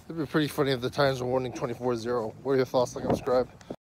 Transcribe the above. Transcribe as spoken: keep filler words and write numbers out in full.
It'd be pretty funny if the times were winning twenty-four zero. What are your thoughts? Like and subscribe.